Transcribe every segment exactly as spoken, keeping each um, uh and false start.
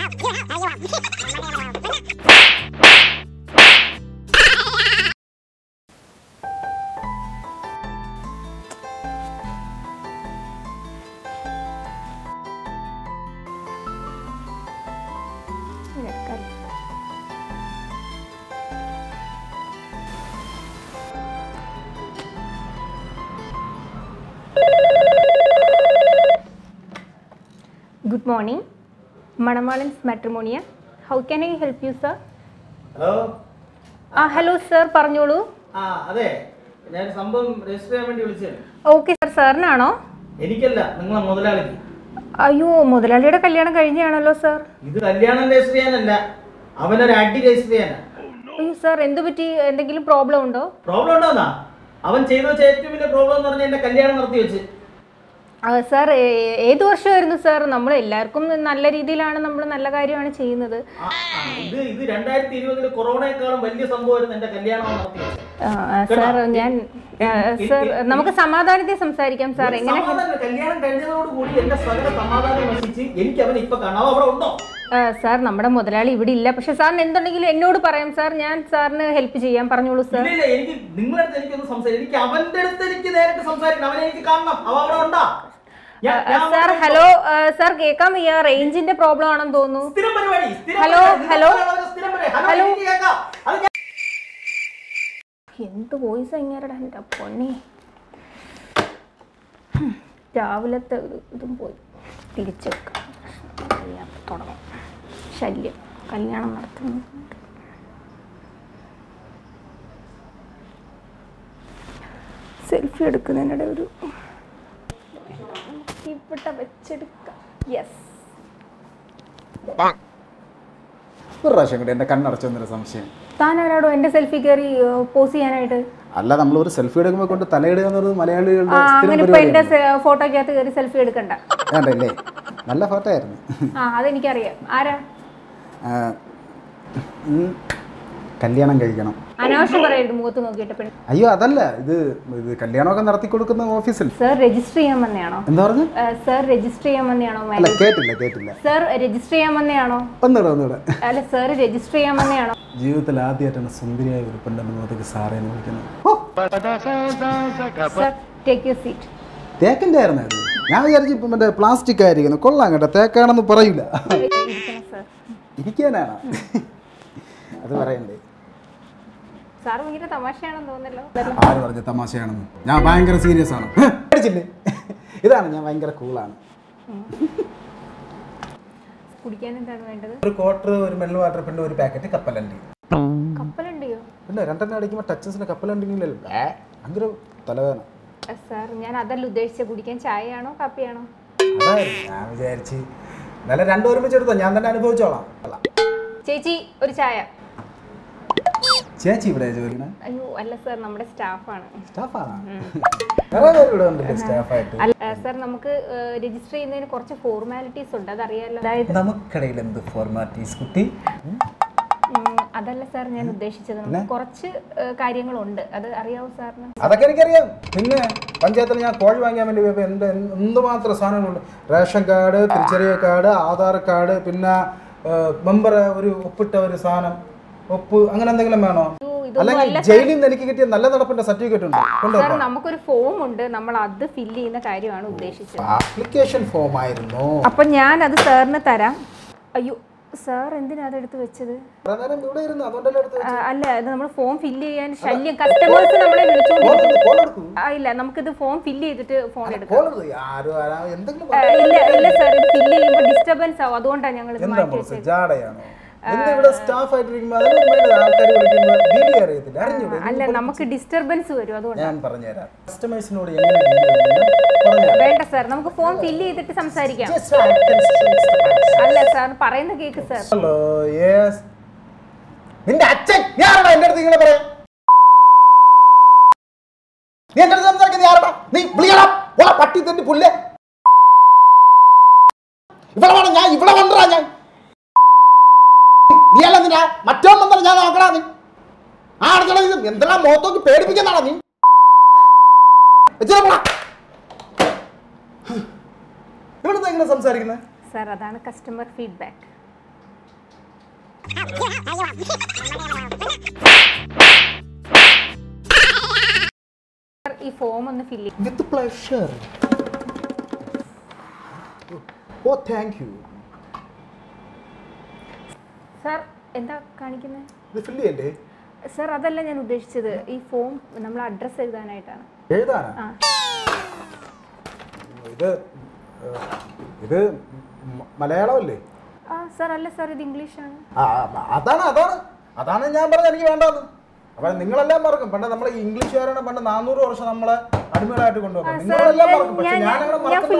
Good morning, Manamalan's Matrimonial. How can I help you, sir? Hello. Ah, hello, sir. Parnolu. Ah, ade. ഞാൻ സംഭവം register ചെയ്യാൻ വേണ്ടി വിളിച്ചതാണ്. Okay sir, സാറിനാണോ? എനിക്കല്ല, നിങ്ങളെ മുതലാളിക്ക്. അയ്യോ, മുതലാളിയുടെ കല്യാണം കഴിഞ്ഞാണല്ലോ സർ. ഇത് കല്യാണം രജിസ്റ്റർ ചെയ്യാനല്ല, അവനൊരു അടി രജിസ്റ്റർ ചെയ്യാനാ. അയ്യോ സർ, എന്ത് പറ്റി? എന്തെങ്കിലും പ്രോബ്ലം ഉണ്ടോ? പ്രോബ്ലം ഉണ്ടോന്നാ? അവൻ ചെയ്തു വെച്ച ഏറ്റവും വലിയ പ്രോബ്ലം എന്ന് പറഞ്ഞാൽ എന്റെ കല്യാണം നിർത്തി വെച്ച്. സാർ, ഏത് വർഷമായിരുന്നു സാർ? നമ്മൾ എല്ലാവർക്കും നല്ല രീതിയിലാണ്, നമ്മൾ നല്ല കാര്യമാണ് ചെയ്യുന്നത്. ഇത് ഇത് രണ്ടായിരത്തി ഇരുപതില് കൊറോണയെക്കാളും വലിയ സംഭവമായിരുന്നു എന്റെ കല്യാണം നടത്തി വെച്ചത്. സാർ, ഞാൻ സാർ നമുക്ക് സമാധാനത്തെ സംസാരിക്കാം സാർ. എങ്ങനെ കല്യാണം കഴിഞ്ഞതോട് കൂടി എന്റെ സകല സമാധാനം നശിച്ച് എനിക്ക് അവൻ ഇപ്പൊ കാണാം. അവിടെ ഉണ്ടോ? സാർ, നമ്മുടെ മുതലാളി ഇവിടെ ഇല്ല. പക്ഷെ സാറിന് എന്തുണ്ടെങ്കിലും എന്നോട് പറയാം സാർ, ഞാൻ സാറിന് ഹെൽപ്പ് ചെയ്യാൻ. പറഞ്ഞോളൂ സാർ. ഇല്ല, എനിക്ക് നിങ്ങളുടെ അടുത്ത് എനിക്കൊന്ന് സംസാരിക്കാം. എനിക്ക് അവന്റെ അടുത്ത് എനിക്ക് നേരിട്ട് സംസാരിക്കണം. അവനെ എനിക്ക് കാണണം. അവ അവിടെ ഉണ്ടാ? സാർ, ഹലോ സാർ, കേൾക്കാൻ വയ്യ. റേഞ്ചിന്റെ പ്രോബ്ലം ആണെന്ന് തോന്നുന്നു. ഹലോ ഹലോ ഹലോ എന്ത് വോയിസ് എങ്ങനെയാ എൻ്റെ പൊന്നി. രാവിലത്തെ ഇതും പോയി തിരിച്ചു തുടങ്ങും. ശല്യം. കല്യാണം നടത്തുന്നു. സെൽഫി എടുക്കുന്നതിനിടെ ഒരു ഇവിടെ വെച്ചെടുക്കാം. യെസ്. ഒരു പ്രാവശ്യം കൂടി എൻ്റെ കണ്ണടച്ചൊന്നൊരു സംശയം. താൻ ആരാടോ എൻ്റെ സെൽഫി കയറി പോസ് ചെയ്യാനായിട്ട്? അല്ല, നമ്മളൊരു സെൽഫി എടുക്കുമ്പോൾ കൊണ്ട് തലയിടുക എന്നുള്ളത് മലയാളികളുടെ അങ്ങനെ ഇപ്പൊ എൻ്റെ ഫോട്ടോക്കകത്ത് കയറി സെൽഫി എടുക്കണ്ട. വേണ്ടല്ലേ? നല്ല ഫോട്ടോ ആയിരുന്നു. ആ, അതെനിക്കറിയാം. ആരാ? കല്യാണം കഴിക്കണം. അനാവശ്യം പറയരുത് മുഖത്ത് നോക്കിയിട്ട്. അയ്യോ, അതല്ല, ഇത് ഇത് കല്യാണമൊക്കെ നടത്തി കൊടുക്കുന്ന ഓഫീസിൽ. സർ രജിസ്റ്റർ ചെയ്യാൻ വന്നെയാണോ? എന്താ പറഞ്ഞു? സർ രജിസ്റ്റർ ചെയ്യാൻ വന്നെയാണോ? അല്ല, കേട്ടില്ല കേട്ടില്ല. സർ രജിസ്റ്റർ ചെയ്യാൻ വന്നെയാണോ? ഒന്നുകൂടെ ഒന്നുകൂടെ. അല്ല, സർ രജിസ്റ്റർ ചെയ്യാൻ വന്നെയാണോ? ജീവിതത്തിൽ ആദ്യമായിട്ടാണ് സുന്ദരിയായ ഒരു പെണ്ണെന്ന് മുഖത്തേക്ക് സാറേ വിളിക്കുന്നത്. Sir, take your seat. തേക്കിൻ്റെ ആയിരുന്നു അത്. ഞാൻ വിചാരിച്ചു ഇപ്പം മറ്റേ പ്ലാസ്റ്റിക് ആയിരിക്കുന്നു. കൊള്ളാം കേട്ടോ, തേക്കാണെന്ന് പറയൂല. ഇരിക്കാനാണ് അത് പറയണ്ടേ? സാർ ഭയങ്കര തമാശയാണെന്ന് തോന്നല്ലോ. ആര് പറഞ്ഞ തമാശയാണെന്ന്? ഞാൻ ഭയങ്കര സീരിയസ് ആണ്. പഠിച്ചില്ലേ? ഇതാണ് ഞാൻ ഭയങ്കര കൂളാണ്. കുടിക്കാൻ എന്താണ് വേണ്ടത്? ഒരു ക്വാർട്ടർ, ഒരു മിനറൽ വാട്ടർ, പിന്നെ ഒരു പാക്കറ്റ് കപ്പലണ്ടി. കപ്പലണ്ടിയോ? പിന്നെ രണ്ടെണ്ണം അടിക്കുമ്പോൾ ടച്ചസിന് കപ്പലണ്ടിങ്ങില്ലല്ലോ. ഭയങ്കര തലവേദന. സാർ, ഞാൻ അതല്ല ഉദ്ദേശിച്ച. കുടിക്കാൻ ചായയാണോ കാപ്പിയാണോ? അതായിരുന്നു ഞാൻ വിചാരിച്ച്. നല്ല രണ്ടും ഒരുമിച്ചെടുത്തോ, ഞാൻ തന്നെ അനുഭവിച്ചോളാം. ചേച്ചി, ഒരു ചായ. ചേച്ചി ഇവിടെ ജോലി? അയ്യോ അല്ല സാർ, നമ്മുടെ സ്റ്റാഫാണ്. സ്റ്റാഫാണ്? വേറെ പേര് ഇവിടെ ഉണ്ടല്ലേ സ്റ്റാഫായിട്ട്? അല്ല സാർ, നമുക്ക് രജിസ്റ്റർ ചെയ്യുന്നതിന് കുറച്ച് ഫോർമാലിറ്റീസ് ഉണ്ട്, അതറിയാലോ. അതായത് നമുക്കിടയിൽ എന്ത് ഫോർമാലിറ്റീസ് കുട്ടി? അതല്ല സാർ ഞാൻ ഉദ്ദേശിച്ചത്. നമുക്ക് കുറച്ച് കാര്യങ്ങളുണ്ട്, അത് അറിയാവോ സാറിന്? അതൊക്കെ എനിക്കറിയാം. പിന്നെ പഞ്ചായത്തിൽ ഞാൻ കോഴി വാങ്ങിയാൻ വേണ്ടി പോയപ്പോൾ എൻ്റെ എന്തുമാത്രം സാധനങ്ങളുണ്ട്. റേഷൻ കാർഡ്, തിരിച്ചറിയൽ കാർഡ്, ആധാർ കാർഡ്, പിന്നെ മെമ്പർ ഒരു ഒപ്പിട്ട ഒരു സാധനം, ഒപ്പ്, അങ്ങനെ എന്തെങ്കിലും വേണോ? അല്ലെങ്കിൽ ജയിലിൽ നിന്ന് എനിക്ക് കിട്ടിയ നല്ല നടപ്പിന്റെ സർട്ടിഫിക്കറ്റ് ഉണ്ട്. നമുക്കൊരു ഫോം ഉണ്ട്, നമ്മൾ അത് ഫില്ല് ചെയ്യുന്ന കാര്യമാണ് ഉദ്ദേശിച്ചത്. ആപ്ലിക്കേഷൻ ഫോം ആയിരുന്നു. അപ്പൊ ഞാൻ അത് സാറിന് തരാം. അയ്യോ സാർ, എന്തിനാ അതെടുത്ത് വെച്ചത്? അല്ല, ഇത് നമ്മൾ ഫോം ഫില്ല് ചെയ്യാൻ ശല്യം. കസ്റ്റമേഴ്സ് നമ്മളെ വിളിച്ചോണ്ടിരിക്കും. ഇല്ല, നമുക്കിത് ഫോം ഫില്ല് ചെയ്തിട്ട് ഫോൺ എടുക്കാം. ഇല്ല ഇല്ല സാർ, ഇത് ഫില്ല് ചെയ്യുമ്പോൾ ഡിസ്റ്റർബൻസ് ആവും, അതുകൊണ്ടാണ് ഞങ്ങൾ ഇത് മാറ്റി വെച്ചത്. അല്ല, നമുക്ക് ഡിസ്റ്റർബൻസ് വരും, അതുകൊണ്ട്. വേണ്ട സാർ, നമുക്ക് ഫോം ഫില്ല് ചെയ്തിട്ട് സംസാരിക്കാം. അല്ല സാർ, പറയുന്ന കേക്ക് സാർ. Hello, yes. നിന്റെ അച്ഛൻ ഞാനാണ് എൻ്റെ അടുത്ത് ഇങ്ങനെ പറയാം. നീ എൻ്റെ അടുത്ത് സംസാരിക്കുന്നത് ആരാടാ? നീ വിളിയടാ, ഓളെ പട്ടി തന്നെ പുല്ലേ. ഇവിടെ വേണം ഞാൻ, ഇവിടെ കൊണ്ടുവരാ ഞാൻ. നീ അല്ല നിന്നാ മറ്റോ വന്നാൽ ഞാൻ നോക്കടാ. നീ ആ അടുത്തുള്ള ഇത് എന്തെല്ലാം മുഖത്തോക്ക് പേടിപ്പിക്കുന്നതാണോ നീ? ഇവിടുന്ന് എങ്ങനെ സംസാരിക്കുന്നത്? സാർ, അതാണ് കസ്റ്റമർ ഫീഡ്ബാക്ക്. ഈ ഫോം ഒന്ന് ഫില്ല് ചെയ്യും. With pleasure. Oh thank you. Sir എന്താ കാണിക്കുന്നത്? ഇത് ഫില്ല് ചെയ്യണ്ടേ? സാർ അതല്ല ഞാൻ ഉദ്ദേശിച്ചത്, ഈ ഫോം നമ്മൾ അഡ്രസ്സ് എഴുതാനായിട്ടാണ്. എഴുതാനാ? ആ ഇത് ഇത് മലയാളമല്ലേ? ആ സാർ അല്ല സാർ, ഇത് ഇംഗ്ലീഷാണ്. ആ അതാണ് അതാണ് അതാണ് ഞാൻ പറഞ്ഞത് എനിക്ക് വേണ്ടെന്ന്. അപ്പം നിങ്ങളെല്ലാം മറക്കും. പണ്ട് നമ്മളെ ഇംഗ്ലീഷുകാരാണ് പണ്ട് നാനൂറ് വർഷം നമ്മളെ അടിമകളായിട്ട് കൊണ്ടുപോകുന്നത്. നിങ്ങളെല്ലാം മറക്കും. പക്ഷെ ഞാനങ്ങനെ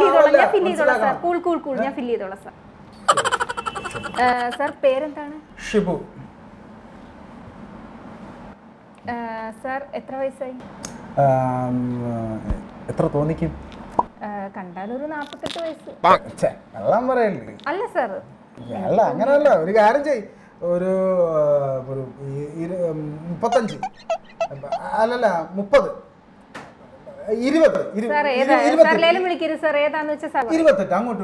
സാർ പേരെന്താണ്? ഷിബു. സാർ എത്ര വയസ്സായി? എത്ര തോന്നിക്കും? കണ്ടാലൊരു നാപ്പത്തെട്ട് വയസ്സ്. വെള്ളം പറയല്ലേ? അല്ല സാർ, അല്ല അങ്ങനെയല്ല. ഒരു കാര്യം ചെയ്, ഒരു മുപ്പത്തഞ്ച് അല്ലല്ല മുപ്പത് ഇരുപത് ഇരുപത്തെട്ട് അങ്ങോട്ടും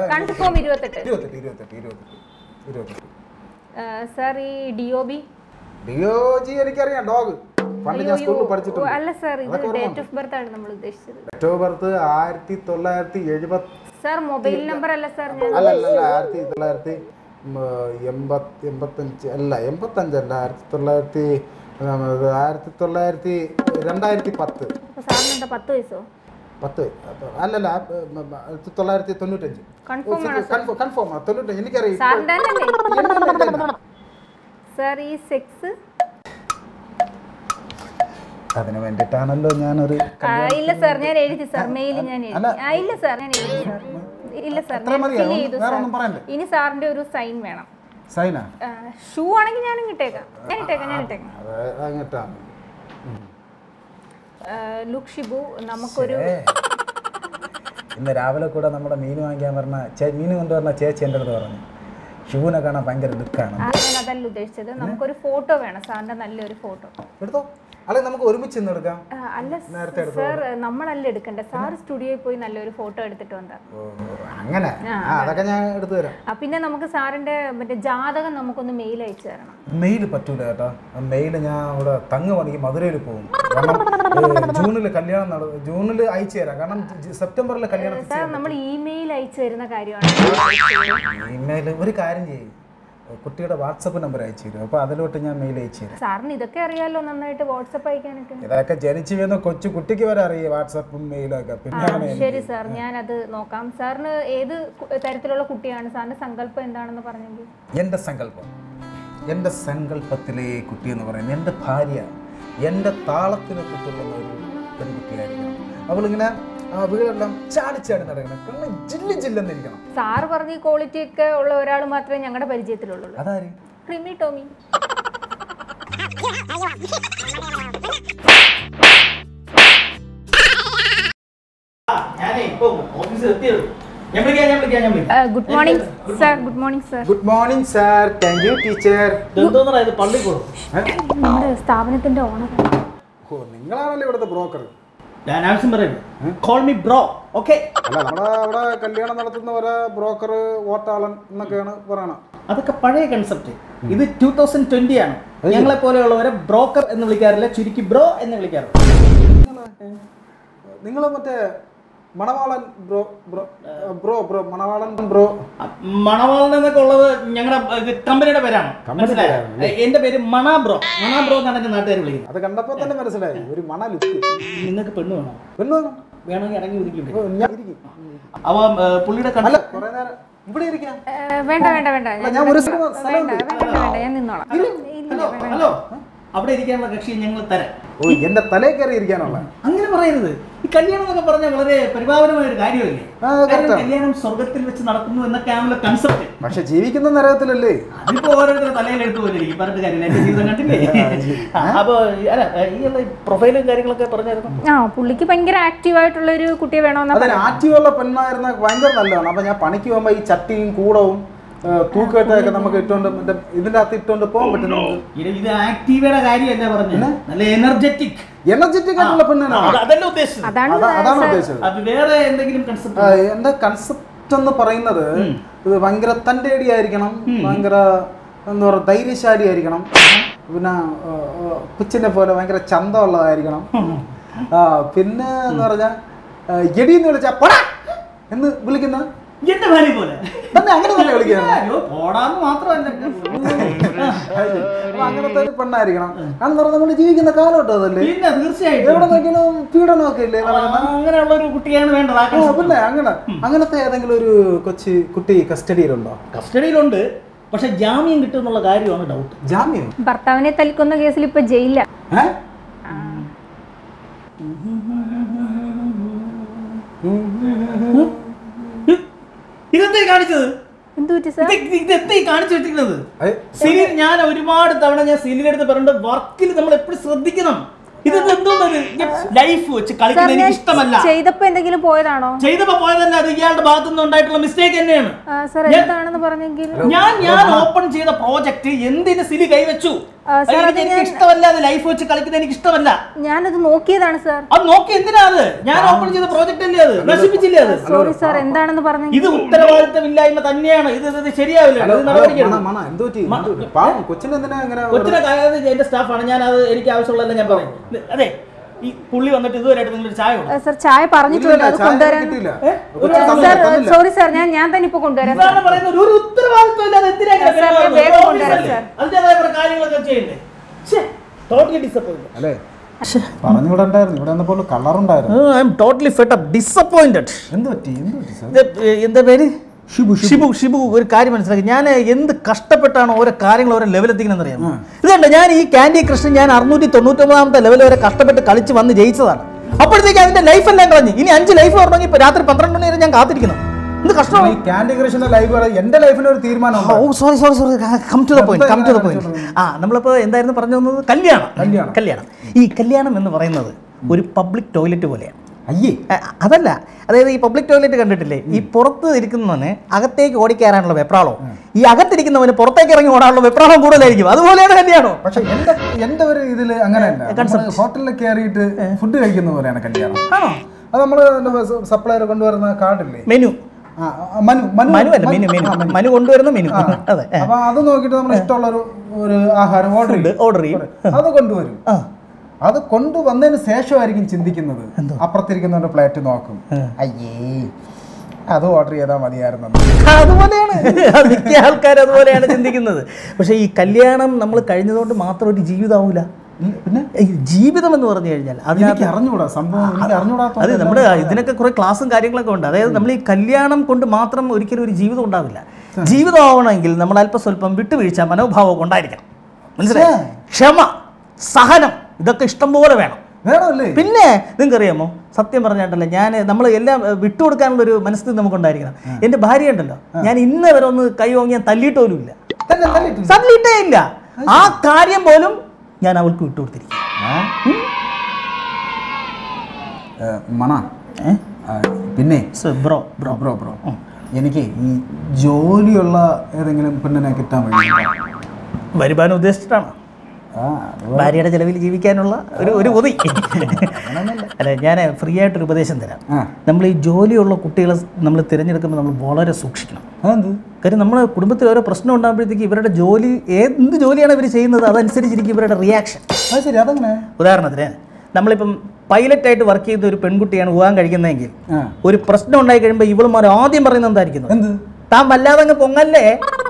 സാർ. ഈ ഡിഒബി ഡിഒജി എനിക്കറിയാം, ഡോഗ്. പണ്ട് ഞാൻ സ്കൂളിൽ പഠിച്ചിട്ടുണ്ട്. അല്ല സാർ, ഇത് ഡേറ്റ് ഓഫ് ബർത്ത് ആണ് നമ്മൾ ഉദ്ദേശിച്ചത്. ഡേറ്റ് ഓഫ് ബർത്ത് ആയിരത്തി തൊള്ളായിരത്തി എഴുപത്തി. സാർ മൊബൈൽ നമ്പർ അല്ല സാർ. അല്ലല്ല ആയിരത്തി തൊള്ളായിരത്തി എൺപത്തി എൺപത്തഞ്ച് അല്ല എൺപത്തഞ്ചല്ല ആയിരത്തി തൊള്ളായിരത്തി ആയിരത്തി തൊള്ളായിരത്തി രണ്ടായിരത്തി പത്ത്. സാറിന് പത്ത് വയസ്സോ? പത്ത് അല്ലല്ല ആയിരത്തി തൊള്ളായിരത്തി തൊണ്ണൂറ്റഞ്ച്. കൺഫേം ആണ് തൊണ്ണൂറ്റഞ്ച്. എനിക്കറിയാം. സാർ ഈ സെക്സ്? അതിന് വേണ്ടിട്ടാണല്ലോ ഞാനൊരു. ഇല്ല സാർ, ഞാൻ എഴുതി സാർ, മെയിൽ ഞാൻ എഴുതി. ഇല്ല സാർ, ഞാൻ എഴുതി സാർ. ഇല്ല സാർ, ഇനി സാറിന്റെ ഒരു സൈൻ വേണം. സൈനാ? ഷൂ ആണെങ്കിൽ ഞാൻ ഇട്ടേക്കാം. ഞാൻ ഇട്ടേക്കാം ഞാൻ ഇട്ടേക്കാം ലുക്ക് ഷിബു, നമുക്കൊരു ഇന്ന് രാവിലെ കൂടെ നമ്മുടെ മീൻ വാങ്ങിക്കാൻ പറഞ്ഞ മീൻ കൊണ്ടുവരുന്ന ചേച്ചി എൻ്റെ അടുത്ത് പറഞ്ഞു ഷൂവിനെ കാണാൻ ഭയങ്കര ലുക്കാണ്. ഞാൻ അതല്ല ഉദ്ദേശിച്ചത്, നമുക്കൊരു ഫോട്ടോ വേണം സാറിന്റെ, നല്ലൊരു ഫോട്ടോ. എടുത്തോ, അല്ലെങ്കിൽ നമുക്ക് ഒരുമിച്ച് ഇന്ന് എടുക്കാം. അല്ല സാർ, നമ്മളല്ല എടുക്കണ്ടേ, സാർ സ്റ്റുഡിയോയിൽ പോയി നല്ലൊരു ഫോട്ടോ എടുത്തിട്ട് വന്നാ. അങ്ങനെ അതൊക്കെ ഞാൻ എടുത്തു തരാം. പിന്നെ നമുക്ക് സാറിന്റെ മറ്റേ ജാതകം നമുക്കൊന്ന് മെയിൽ അയച്ചു തരണം. മെയിൽ പറ്റൂല കേട്ടോ. മെയിൽ ഞാൻ ഇവിടെ തങ്ങ് പണിക്ക് മധുരയിൽ പോകും. കാരണം ജൂണിൽ കല്യാണം നട ജൂണിൽ അയച്ചു തരാം. കാരണം സെപ്റ്റംബറിലെ കല്യാണം. സാർ നമ്മൾ ഇമെയിൽ അയച്ചു തരുന്ന കാര്യമാണ്. ഇമെയിൽ ഒരു കാര്യം ചെയ്യും, കുട്ടിയുടെ വാട്സപ്പ് നമ്പർ അയച്ചു തരും. അപ്പോൾ അതിലോട്ട് ഞാൻ മെയിൽ അയച്ചു തരാം. സാറിന് ഇതൊക്കെ അറിയാലോ നന്നായിട്ട്, വാട്സപ്പ് അയക്കാനൊക്കെ. ഇതൊക്കെ ജനിച്ചു വീണ കൊച്ചു കുട്ടിക്ക് വരെ അറിയാം വാട്സപ്പും മെയിലൊക്കെ. പിന്നെ ശരി സാർ, ഞാൻ അത് നോക്കാം. സാറിന് ഏത് തരത്തിലുള്ള കുട്ടിയാണ്? സാറിന്റെ സങ്കല്പം എന്താണെന്ന് പറഞ്ഞെങ്കിൽ. എൻ്റെ സങ്കല്പം, എൻ്റെ സങ്കല്പത്തിലെ കുട്ടി എന്ന് പറയുന്നത് എൻ്റെ ഭാര്യ, എൻ്റെ താളത്തിനൊത്തുള്ള ഒരു പെൺകുട്ടിയായിരിക്കണം. അവളിങ്ങനെ വീടെല്ലാം ചാടി ചാടി നടക്കണം, കണ്ണ് ജില്ലി ജില്ലെന്നിരിക്കണം. സാർ പറഞ്ഞ ക്വാളിറ്റി ഒക്കെ ഉള്ള ഒരാൾ മാത്രമേ ഞങ്ങളുടെ പരിചയത്തിലുള്ളൂ. അതാര്? Rimi Tomy. Good morning sir. Good morning sir. Good morning sir. Thank you teacher. നമ്മുടെ സ്ഥാപനത്തിന്റെ ഓണർ. ഓ, നിങ്ങളാണല്ലോ ഇവിടുത്തെ ബ്രോക്കർ. ഞാൻ ആവശ്യം പറയുന്നു, കോൾ മീ ബ്രോ. ഓക്കെ. അല്ല, നമ്മുടെ അവിടെ കല്യാണം നടത്തുന്ന ഒരു ബ്രോക്കർ, ഓട്ടാളൻ എന്നൊക്കെയാണ് പറയണത്. അതൊക്കെ പഴയ കൺസെപ്റ്റ്. ഇത് ടൂ തൗസൻഡ് ട്വന്റി ആണ്. ഞങ്ങളെ പോലെയുള്ളവരെ ബ്രോക്കർ എന്ന് വിളിക്കാറില്ല, ചുരുക്കി ബ്രോ എന്ന് വിളിക്കാറുണ്ട്. നിങ്ങൾ മറ്റേ മണവാളൻ ബ്രോ ബ്രോ ബ്രോ ബ്രോ മണവാളൻ ബ്രോ മണവാളൻ എന്നൊക്കെ ഉള്ളത് ഞങ്ങളുടെ കമ്പനിയുടെ പേരാണ്. എന്റെ പേര് മണ ബ്രോ. മണ ബ്രോ എന്നാണ് എന്റെ നാട്ടുകാർ വിളിക്കുന്നത്. അത് കണ്ടപ്പോ തന്നെ മനസ്സിലായി, ഒരു മണ ലുക്ക്. നിങ്ങൾക്ക് പെണ്ണ് വേണം? പെണ്ണ് വേണം. വേണമെങ്കിൽ ഇറങ്ങി ഒതുക്കി. അവ പുള്ളിയുടെ കുറെ നേരം ഇവിടെ ഇരിക്കാം. വേണ്ട വേണ്ട വേണ്ട, ഞാൻ ഒരു ഞാൻ നിന്നോളാം. ഹലോ, അവിടെ ഇരിക്കാനുള്ള കക്ഷി ഞങ്ങൾ തരാം. ഓ, എന്റെ തലയിൽ കയറി ഇരിക്കാനുള്ള. അങ്ങനെ പറയരുത്. ഈ കല്യാണം എന്നൊക്കെ പറഞ്ഞാൽ വളരെ പരിപാവനമായ ഒരു കാര്യമല്ലേ. കല്യാണം സ്വർഗത്തിൽ വെച്ച് നടക്കുന്നു എന്നൊക്കെയാണല്ലോ കൺസെപ്റ്റ്. പക്ഷെ ജീവിക്കുന്ന നരകത്തിലല്ലേ. അതിപ്പോ ഓരോരുത്തരുടെ തലയിലെടുത്ത് പോലെ എനിക്ക് പറഞ്ഞിട്ട് കാര്യമില്ല. എന്റെ ജീവിതം കണ്ടില്ലേ? അപ്പൊ അല്ല, ഈ പ്രൊഫൈലും കാര്യങ്ങളൊക്കെ പറഞ്ഞായിരുന്നു. ആ, പുള്ളിക്ക് ഭയങ്കര ആക്റ്റീവ് ആയിട്ടുള്ള ഒരു കുട്ടിയെ വേണമെന്ന്. അതെ, ആക്റ്റീവുള്ള പെണ്ണായിരുന്ന ഭയങ്കര നല്ലതാണ്. അപ്പൊ ഞാൻ പണിക്ക് പോകുമ്പോ ഈ ചട്ടിയും കൂടവും തൂക്കട്ടൊക്കെ നമുക്ക് ഇട്ടോണ്ട് ഇതിന്റെ അകത്ത് ഇട്ടോണ്ട് പോകാൻ പറ്റുന്നു. ഇത് ആക്റ്റീവയുടെ കാര്യമല്ല പറഞ്ഞത്, നല്ല എനർജറ്റിക് എനർജറ്റിക് ആയിട്ടുള്ള പെണ്ണാണ്. അതല്ല ഉദ്ദേശിച്ചത്. അതാണ് ഉദ്ദേശിച്ചത്. അത് വേറെ എന്തെങ്കിലും കൺസെപ്റ്റ്? എന്റെ കൺസെപ്റ്റ് എന്ന് പറയുന്നത് ഇത് ഭയങ്കര തന്റെ ആയിരിക്കണം, ഭയങ്കര എന്താ പറയുക ധൈര്യശാലി ആയിരിക്കണം, പിന്നെ കൊച്ചിനെ പോലെ ഭയങ്കര ചന്തമുള്ളതായിരിക്കണം, പിന്നെ എന്താ പറഞ്ഞാൽ എടിയെന്ന് വിളിച്ചാൽ പോടാ എന്ന് വിളിക്കുന്ന എന്റെ ഭാര്യ പോലെ അങ്ങനെ തന്നെ വിളിക്കുന്നത് അങ്ങനത്തെ ഒരു പെണ്ണായിരിക്കണം. കാരണം പറഞ്ഞാൽ നമ്മൾ ജീവിക്കുന്ന കാലഘട്ടം അതല്ലേ, തീർച്ചയായിട്ടും എവിടെ നോക്കിയാലും പീഡനമൊക്കെ ഇല്ലേ അങ്ങനെയുള്ള ഒരു കുട്ടിയാണ് വേണ്ടത്. പിന്നെ അങ്ങനെ അങ്ങനത്തെ ഏതെങ്കിലും ഒരു കൊച്ചു കുട്ടി കസ്റ്റഡിയിലുണ്ടോ? കസ്റ്റഡിയിലുണ്ട്, പക്ഷെ ജാമ്യം കിട്ടും എന്നുള്ള കാര്യമാണ് ഡൗട്ട്. ജാമ്യം? ഭർത്താവിനെ തല്ലിക്കൊന്ന കേസിൽ ഇപ്പൊ ജയിലില്ല. ഇതെന്താ കാണിച്ചത്? ഞാൻ ഒരുപാട് തവണ ഞാൻ സീലിനടുത്ത് പറഞ്ഞ വർക്കിൽ നമ്മൾ എപ്പോഴും ശ്രദ്ധിക്കണം. ലൈഫ് വെച്ച് കളിക്കുന്നത് എനിക്ക് ഇഷ്ടമല്ല. ചെയ്തപ്പോ എന്തെങ്കിലും പോയതാണോ? ചെയ്തപ്പോ പോയതല്ല, അത് ഇയാളുടെ ഭാഗത്തു നിന്ന് ഉണ്ടായിട്ടുള്ള മിസ്റ്റേക്ക് തന്നെയാണ്. ഞാൻ ഞാൻ ഓപ്പൺ ചെയ്ത പ്രോജക്റ്റ് എന്തിന് സിലി കൈവച്ചു? എനിക്ക് ഇഷ്ടമല്ല, അത് ലൈഫ് വെച്ച് കളിക്കുന്നത് എനിക്ക് ഇഷ്ടമല്ല. ഞാനത് നോക്കിയതാണ് സാർ. അത് നോക്കി എന്തിനാ? അത് ഞാൻ ഓപ്പൺ ചെയ്ത പ്രോജക്റ്റ് അല്ലേ, അത് നശിപ്പിച്ചില്ലേ? അത് സോറി സാർ, എന്താണെന്ന് പറഞ്ഞു. ഇത് ഉത്തരവാദിത്തമില്ലായ്മ തന്നെയാണ്. ഇത് ഇത് ശരിയാവില്ല. കൊച്ചിനെ എന്റെ സ്റ്റാഫാണ്, ഞാൻ അത് എനിക്ക് ആവശ്യമുള്ള ഞാൻ പറയും. അതെ, ഈ പുള്ളി വന്നിട്ട് ഇതുവരെയായിട്ട് നിങ്ങൾ ചായ സർ ചായ പറഞ്ഞിട്ടുണ്ട്, അത് കൊണ്ടുവരാൻ. സോറി സാർ, ഞാൻ ഞാൻ തന്നെ ഇപ്പൊ കൊണ്ടുവരാം. ഒരു ഉത്തരവാദിത്വം ഇല്ലാതെ എന്തിനാ അതിന്റേതായ കാര്യങ്ങളൊക്കെ ചെയ്യണ്ടേ? ടോട്ടലി ഡിസപ്പോയിന്റഡ് അല്ലേ? പറഞ്ഞുവിടണ്ടായിരുന്നു, ഇവിടെ വന്നപ്പോൾ കളറുണ്ടായിരുന്നു. I am totally fed up, disappointed. എന്ത് പറ്റി? എന്ത് പറ്റി സാർ? എന്താ പേര്? ഷിബു. ഷിബു ഷിബു ഒരു കാര്യം മനസ്സിലാക്കി, ഞാൻ എന്ത് കഷ്ടപ്പെട്ടാണ് ഓരോ കാര്യങ്ങൾ ഓരോ ലെവലെത്തിക്കണമെന്ന് അറിയാം. ഇതുണ്ട്, ഞാൻ ഈ ക്യാൻഡി ക്രഷ് ഞാൻ അറുന്നൂറ്റി തൊണ്ണൂറ്റൊമ്പതാമത്തെ ലെവൽ വരെ കഷ്ടപ്പെട്ട് കളിച്ച് വന്ന് ജയിച്ചതാണ്. അപ്പോഴത്തേക്ക് അതിന്റെ ലൈഫ് എല്ലാം കളഞ്ഞു. ഇനി അഞ്ച് ലൈഫ് പറഞ്ഞെങ്കിൽ ഇപ്പൊ രാത്രി പന്ത്രണ്ട് മണി വരെ ഞാൻ കാത്തിരിക്കണം. എന്ത് കഷ്ടമാണ് ഈ ക്യാൻഡി ക്രഷിന്റെ ലൈഫ്. എന്റെ ലൈഫിന് ഒരു തീരുമാനം. Oh sorry sorry sorry come to the point come to the point ആ നമ്മളിപ്പോ എന്തായിരുന്നു പറഞ്ഞു വന്നത്? കല്യാണം. കല്യാണം കല്യാണം ഈ കല്യാണം എന്ന് പറയുന്നത് ഒരു പബ്ലിക് ടോയ്ലറ്റ് പോലെയാണ്. അയ്യേ, അതല്ല, അതായത് ഈ പബ്ലിക് ടോയ്ലറ്റ് കണ്ടിട്ടില്ലേ? ഈ പുറത്ത് ഇരിക്കുന്നവന് അകത്തേക്ക് ഓടിക്കയറാനുള്ള വെപ്രാളോ, ഈ അകത്തിരിക്കുന്നവന് പുറത്തേക്ക് ഇറങ്ങി ഓടാനുള്ള വെപ്രാളം കൂടുതലായിരിക്കും. അതുപോലെയാണ് കല്യാണം. പക്ഷെ എന്റെ എന്റെ ഒരു ഇതില് അങ്ങനെയല്ല. ഹോട്ടലിൽ കയറിയിട്ട് ഫുഡ് കഴിക്കുന്ന പോലെയാണ് കല്യാണം. ആണോ? അത് നമ്മള് സപ്ലൈർ കൊണ്ടുവരുന്ന കാർഡില്ലേ, മെനു. മനു മനു അല്ല മെനു മെനു മനു കൊണ്ടുവരുന്ന മെനു. അതെ, അപ്പൊ അത് നോക്കിയിട്ട് നമ്മൾ ഇഷ്ടമുള്ള ഒരു ആഹാരം ഓർഡർ ഓർഡർ ചെയ്യും, അത് കൊണ്ടുവരും. അത് കൊണ്ടുവന്നതിന് ശേഷമായിരിക്കും ചിന്തിക്കുന്നത്. അപ്പുറത്തിരിക്കുന്നവരുടെ പ്ലേറ്റ് നോക്കും, അയ്യേ അത് ഓർഡർ ചെയ്താൽ മതിയായിരുന്നു. അതുപോലെയാണ് മിക്ക ആൾക്കാർ അതുപോലെയാണ് ചിന്തിക്കുന്നത്. പക്ഷെ ഈ കല്യാണം നമ്മൾ കഴിഞ്ഞതുകൊണ്ട് മാത്രം ഒരു ജീവിതമാവില്ല. പിന്നെ ജീവിതം എന്ന് പറഞ്ഞു കഴിഞ്ഞാൽ അതിനകത്ത് അറിഞ്ഞൂടാ സംഭവം, അറിഞ്ഞൂടാ. അത് നമ്മുടെ ഇതിനൊക്കെ കുറെ ക്ലാസ്സും കാര്യങ്ങളൊക്കെ ഉണ്ട്. അതായത് നമ്മൾ ഈ കല്യാണം കൊണ്ട് മാത്രം ഒരിക്കലും ഒരു ജീവിതം ഉണ്ടാവില്ല. ജീവിതമാവണമെങ്കിൽ നമ്മൾ അല്പം സ്വല്പം വിട്ടുവീഴ്ച മനോഭാവമൊക്കെ ഉണ്ടായിരിക്കണം. മനസ്സിലായോ? ക്ഷമ, സഹനം, ഇതൊക്കെ ഇഷ്ടംപോലെ വേണം. വേണമല്ലേ? പിന്നെ നിങ്ങൾക്ക് അറിയാമോ, സത്യം പറഞ്ഞിട്ടല്ലേ, ഞാൻ നമ്മൾ എല്ലാം വിട്ടുകൊടുക്കാനുള്ള ഒരു മനസ്ഥിതി നമുക്കുണ്ടായിരിക്കണം. എൻ്റെ ഭാര്യ ഉണ്ടല്ലോ, ഞാൻ ഇന്ന് വരെ ഒന്ന് കൈ വാങ്ങി ഞാൻ തല്ലിയിട്ട് പോലും ഇല്ല, തല്ലിയിട്ടേ ഇല്ല. ആ കാര്യം പോലും ഞാൻ അവൾക്ക് വിട്ടുകൊടുത്തിരിക്കും. മണ പിന്നെ ബ്രോ ബ്രോ ബ്രോ ബ്രോ എനിക്ക് ഈ ജോലിയുള്ള ഏതെങ്കിലും പെണ്ണിനെ കിട്ടാൻ വേണ്ടി വരുമാനം ഉദ്ദേശിച്ചിട്ടാണ് ഭാര്യയുടെ ചെലവിൽ ജീവിക്കാനുള്ള ഒരു ഒരു ഉദി. അല്ല, ഞാൻ ഫ്രീ ആയിട്ടൊരു ഉപദേശം തരാം. നമ്മൾ ഈ ജോലിയുള്ള കുട്ടികളെ നമ്മൾ തിരഞ്ഞെടുക്കുമ്പോൾ നമ്മൾ വളരെ സൂക്ഷിക്കണം. കാര്യം നമ്മുടെ കുടുംബത്തിൽ ഓരോ പ്രശ്നം ഉണ്ടാകുമ്പോഴത്തേക്ക് ഇവരുടെ ജോലി എന്ത് ജോലിയാണ് ഇവർ ചെയ്യുന്നത് അതനുസരിച്ചിരിക്കും ഇവരുടെ റിയാക്ഷൻ. ശരി, അതങ്ങനെ. ഉദാഹരണത്തിന് നമ്മളിപ്പം പൈലറ്റായിട്ട് വർക്ക് ചെയ്ത ഒരു പെൺകുട്ടിയാണ് വിവാഹം കഴിക്കുന്നതെങ്കിൽ ഒരു പ്രശ്നം ഉണ്ടായി കഴിയുമ്പോൾ ഇവളുമാർ ആദ്യം പറയുന്നത് എന്തായിരിക്കും? എന്ത്? താൻ വല്ലാതെ അങ്ങ് പൊങ്ങല്ലേ.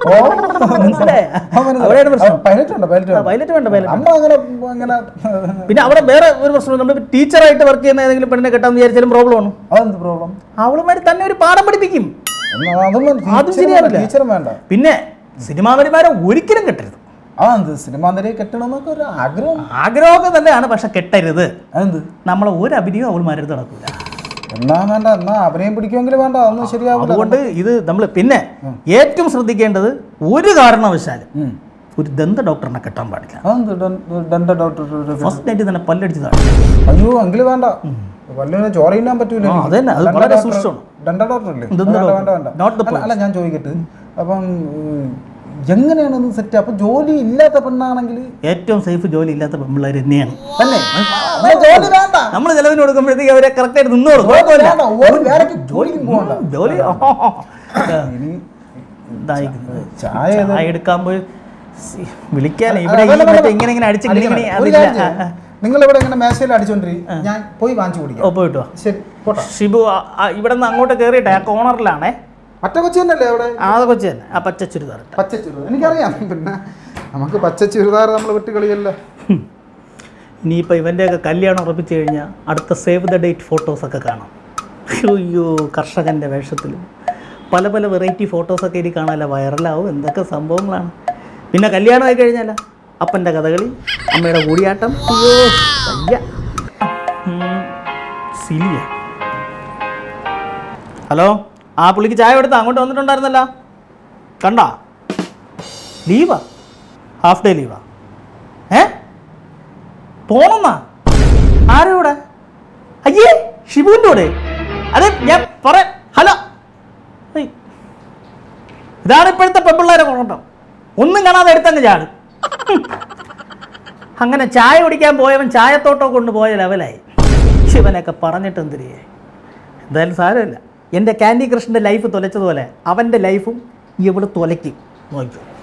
പിന്നെ അവിടെ വേറെ ഒരു പ്രശ്നം, നമ്മൾ ടീച്ചറായിട്ട് വർക്ക് ചെയ്യുന്ന ഏതെങ്കിലും പെണ്ണിനെ കെട്ടാന്ന് വിചാരിച്ചാലും പ്രോബ്ലം ആണ്. അതെന്ത് പ്രോബ്ലം? അവളുമാര് തന്നെ ഒരു പാഠം പഠിപ്പിക്കും. അതും ശരിയാവില്ല. പിന്നെ സിനിമാ നടിമാരെ ഒരിക്കലും കെട്ടരുത്. സിനിമാ നടിയെ കെട്ടണമെന്നൊക്കെ ഒരു ആഗ്രഹം ആഗ്രഹമൊക്കെ തന്നെയാണ്, പക്ഷെ കെട്ടരുത്. അതെന്ത്? നമ്മളെ ഒരു അഭിനയം അവളുമാരടുത്ത് നടക്കൂല. എന്നാ വേണ്ട, എന്നാ അഭിനയം പിടിക്കുമെങ്കിലും വേണ്ട, അതൊന്നും ശരിയാവും. അതുകൊണ്ട് ഇത് നമ്മൾ പിന്നെ ഏറ്റവും ശ്രദ്ധിക്കേണ്ടത് ഒരു കാരണവശാലും ഒരു ദന്ത ഡോക്ടറിനെ കെട്ടാൻ പാടില്ല. ഫസ്റ്റ് നൈറ്റ് തന്നെ പല്ലടിച്ചതാണ്. അയ്യോ, എങ്കിലും വേണ്ട, പല്ലിന് ചോര ഇല്ലാൻ പറ്റൂല. അതന്നെ, അത് വളരെ സൂക്ഷിച്ചോണം. ഡെന്റൽ ഡോക്ടറല്ലേ? അല്ല, ഞാൻ ചോദിക്കട്ടെ, അപ്പം എങ്ങനെയാണെന്ന് സെറ്റ്? അപ്പൊ ജോലി ഇല്ലാത്ത പെണ്ണാണെങ്കിൽ ഏറ്റവും സേഫ് ജോലി ഇല്ലാത്ത പെൺപിള്ളേർ തന്നെയാണ്. ജോലി വേണ്ട, നമ്മൾ ചെലവിന് കൊടുക്കുമ്പോഴത്തേക്ക് അവരെ കറക്റ്റ് ആയിട്ട് നിന്നോളൂ. ജോലിക്കും പോകണ്ട. ജോലി ചായ എടുക്കാൻ പോയി വിളിക്കാനേ ഇവിടെ ഇങ്ങനെ ഇങ്ങനെ അടിച്ച് നിങ്ങൾ ഇവിടെ ഇങ്ങനെ മേശയിൽ അടിച്ചോണ്ടിരിക്കും, ഞാൻ പോയി വാങ്ങിച്ചു കുടിക്കാം. ഓ പോയിട്ടോ. ശരി പോട്ടെ. ഷിബു ഇവിടെ നിന്ന് അങ്ങോട്ട് കയറിയിട്ടെ, ആ കോർണറിലാണേ. മറ്റേ കൊച്ചി തന്നെയല്ലേ അവിടെ? ആ കൊച്ചി തന്നെ, ആ പച്ച ചുരിദാർ. പച്ച ചുരിദാർ എനിക്കറിയാം, പിന്നെ നമുക്ക് പച്ച ചുരിദാർ നമ്മൾ വിട്ട് കളിയല്ല. ഇനിയിപ്പോൾ ഇവൻ്റെയൊക്കെ കല്യാണം ഉറപ്പിച്ചു കഴിഞ്ഞാൽ അടുത്ത സേവ് ദ ഡേറ്റ് ഫോട്ടോസൊക്കെ കാണാം. അയ്യോ കർഷകൻ്റെ വേഷത്തിലും പല പല വെറൈറ്റി ഫോട്ടോസൊക്കെ ഇനി കാണാമല്ല, വൈറലാവും, എന്തൊക്കെ സംഭവങ്ങളാണ്. പിന്നെ കല്യാണമായി കഴിഞ്ഞാൽ അപ്പൻ്റെ കഥകളി, അമ്മയുടെ കൂടിയാട്ടം. അയ്യോ വയ്യ. സിലിയ. ഹലോ, ആ പുള്ളിക്ക് ചായ എടുത്താൽ അങ്ങോട്ട് വന്നിട്ടുണ്ടായിരുന്നല്ലോ, കണ്ടാ? ലീവാ, ഹാഫ് ഡേ ലീവാ. ഏ പോണെന്നാ? ആരും കൂടെ? അയ്യേ ഷിബുവിൻ്റെ കൂടെ? അതെ ഞാൻ പറയാം. ഹലോ, ഇതാണ് ഇപ്പോഴത്തെ പെൺപിള്ളേരെ കൊണ്ടോ, ഒന്നും കാണാതെ എടുത്തങ്ങ് ചാട്. അങ്ങനെ ചായ കുടിക്കാൻ പോയവൻ ചായത്തോട്ടോ കൊണ്ടുപോയ ലെവലായി. ശിവനൊക്കെ പറഞ്ഞിട്ട് എന്തിരിയേ. എന്തായാലും സാരമില്ല, എൻ്റെ ക്യാൻഡി കൃഷ്ണൻ്റെ ലൈഫ് തൊലച്ചതുപോലെ അവൻ്റെ ലൈഫും ഇവിടെ തൊലയ്ക്കും. നോക്കിയോ.